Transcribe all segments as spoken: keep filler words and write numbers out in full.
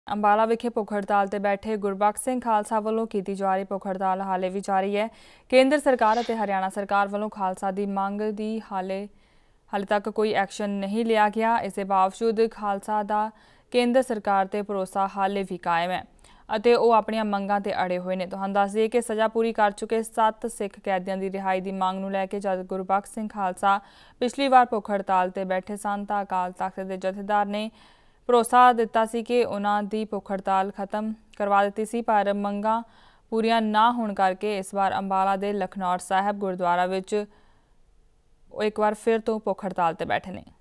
अंबाला विखे भुख हड़ताल ते बैठे गुरबख्श सिंह खालसा वालों की जा रही भुख हड़ताल हाले भी जारी है। केंद्र सरकार और हरियाणा सरकार वालों खालसा की मंग की हाले हाले तक कोई एक्शन नहीं लिया गया। इसके बावजूद खालसा का केंद्र सरकार ते भरोसा हाले भी कायम है ਅਤੇ ਉਹ ਆਪਣੀਆਂ ਮੰਗਾਂ ਤੇ ਅੜੇ ਹੋਏ ਨੇ। ਤੁਹਾਨੂੰ ਦੱਸ ਦਈਏ ਕਿ ਸਜ਼ਾ ਪੂਰੀ ਕਰ ਚੁੱਕੇ ਸੱਤ ਸਿੱਖ ਕੈਦੀਆਂ ਦੀ ਰਿਹਾਈ ਦੀ ਮੰਗ ਨੂੰ ਲੈ ਕੇ ਜਦ ਗੁਰਬਖਸ਼ ਸਿੰਘ ਖਾਲਸਾ ਪਿਛਲੀ ਵਾਰ ਭੁੱਖ ਹੜਤਾਲ ਤੇ ਬੈਠੇ ਸਨ ਤਾਂ ਅਕਾਲ ਤਖਤ ਦੇ ਜਥੇਦਾਰ ਨੇ ਭਰੋਸਾ ਦਿੱਤਾ ਸੀ ਕਿ ਉਹਨਾਂ ਦੀ ਭੁੱਖ ਹੜਤਾਲ ਖਤਮ ਕਰਵਾ ਦਿੱਤੀ ਸੀ, ਪਰ ਮੰਗਾਂ ਪੂਰੀਆਂ ਨਾ ਹੋਣ ਕਰਕੇ ਇਸ ਵਾਰ ਅੰਬਾਲਾ ਦੇ ਲਖਨੌਰ ਸਾਹਿਬ ਗੁਰਦੁਆਰਾ ਵਿੱਚ ਉਹ ਇੱਕ ਵਾਰ ਫਿਰ ਤੋਂ ਭੁੱਖ ਹੜਤਾਲ ਤੇ ਬੈਠੇ ਨੇ।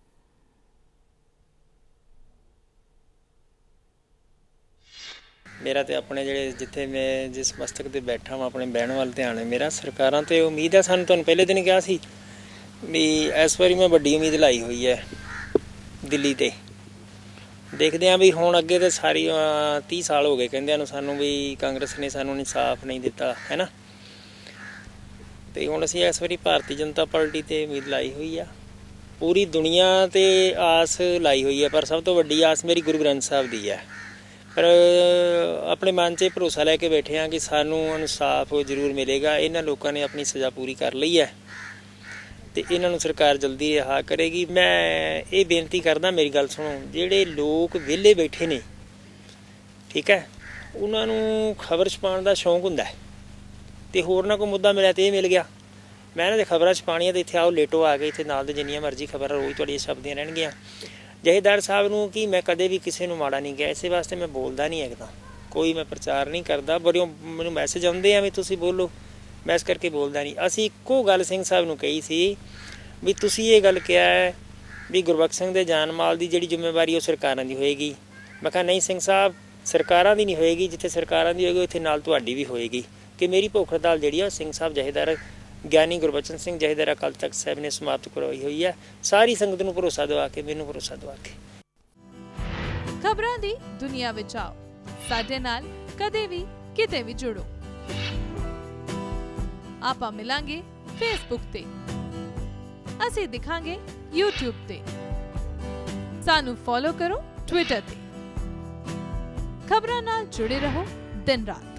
मेरा तो अपने ਜਿਹੜੇ ਜਿੱਥੇ ਮੈਂ ਜਿਸ ਮਸਤਕ ਤੇ ਬੈਠਾ ਹਾਂ ਆਪਣੇ ਬਹਿਣ ਵੱਲ ਧਿਆਨ ਹੈ ਮੇਰਾ। ਸਰਕਾਰਾਂ ਤੇ ਉਮੀਦ ਹੈ, ਸਾਨੂੰ ਤੁਹਾਨੂੰ ਪਹਿਲੇ ਦਿਨ ਕਿਹਾ ਸੀ ਵੀ ਇਸ ਵਾਰੀ ਮੈਂ ਵੱਡੀ ਉਮੀਦ ਲਾਈ ਹੋਈ ਹੈ ਦਿੱਲੀ ਤੇ। ਦੇਖਦੇ ਹਾਂ ਵੀ ਹੁਣ ਅੱਗੇ ਤੇ ਸਾਰੀ तीस ਸਾਲ ਹੋ ਗਏ ਕਹਿੰਦਿਆਂ ਨੂੰ ਸਾਨੂੰ ਵੀ ਕਾਂਗਰਸ ਨੇ ਸਾਨੂੰ ਇਨਸਾਫ ਨਹੀਂ ਦਿੱਤਾ ਹੈ ਨਾ। ਤੇ ਹੁਣ ਅਸੀਂ ਇਸ ਵਾਰੀ ਭਾਰਤੀ ਜਨਤਾ ਪਾਰਟੀ ਤੇ ਉਮੀਦ ਲਾਈ ਹੋਈ ਆ। ਪੂਰੀ ਦੁਨੀਆ ਤੇ ਆਸ ਲਾਈ ਹੋਈ ਹੈ, ਪਰ ਸਭ ਤੋਂ ਵੱਡੀ ਆਸ ਮੇਰੀ ਗੁਰੂ ਗ੍ਰੰਥ ਸਾਹਿਬ ਦੀ ਹੈ। पर अपने मन से भरोसा लैके बैठे हाँ कि सानू इंसाफ जरूर मिलेगा। इन्होंने लोगों ने अपनी सज़ा पूरी कर ली है तो इन्हों सरकार जल्दी रिहा करेगी। मैं ये बेनती करदा, मेरी गल सुनो, जिहड़े लोग विहले बैठे ने ठीक है उन्होंने खबर छपाने का शौक हुंदा है तो होर ना कोई मुद्दा मिला तो ये मिल गया। मैं इन्हां दे खबरां छपाणियां तो इत्थे आओ लेटो आ गए, इत्थे नाल दे जिन्नियां मर्जी खबर रोज़ तुहाड़ियां छपदियां रहणगीਆਂ। जथेदार साहब नूं कि मैं कदे भी किसी नूं माड़ा नहीं कहा, इस वास्ते मैं बोलदा नहीं है, कोई मैं प्रचार नहीं करता। बड़ियों मैनूं मैसेज आउंदे आ भी तुसीं बोलो, मैं इस करके बोलदा नहीं। असीं इक्को गल सिंह साहब नूं कही सी भी तुसीं ये गल कहा है भी गुरबख्श सिंह दे जान माल दी जिहड़ी जिम्मेवारी वो सरकारां दी होएगी। मैं कहा नहीं सिंह साहब, सरकारां दी नहीं होएगी, जिथे सरकारां दी होएगी उत्थे नाल तुहाडी भी होएगी। कि मेरी भुख हड़ताल जिहड़ी है सिंह साहब जथेदार ਗਿਆਨੀ ਗੁਰਬਚਨ ਸਿੰਘ ਜਥੇਦਾਰ ਅਕਾਲ ਤਖਤ ਸਾਹਿਬ ਨੇ ਸਮਾਪਤ ਕਰਵਾਈ ਹੋਈ ਹੈ। ਸਾਰੀ ਸੰਗਤ ਨੂੰ ਭਰੋਸਾ ਦਿਵਾ ਕੇ, ਮੈਨੂੰ ਭਰੋਸਾ ਦਿਵਾ ਕੇ ਖਬਰਾਂ ਦੀ ਦੁਨੀਆ ਵਿੱਚ ਆਓ, ਸਾਡੇ ਨਾਲ ਕਦੇ ਵੀ ਕਿਤੇ ਵੀ ਜੁੜੋ। ਆਪਾਂ ਮਿਲਾਂਗੇ ਫੇਸਬੁੱਕ ਤੇ, ਅਸੀਂ ਦਿਖਾਂਗੇ YouTube ਤੇ, ਸਾਨੂੰ ਫੋਲੋ ਕਰੋ ਟਵਿੱਟਰ ਤੇ। ਖਬਰਾਂ ਨਾਲ ਜੁੜੇ ਰਹੋ ਦਿਨ ਰਾਤ।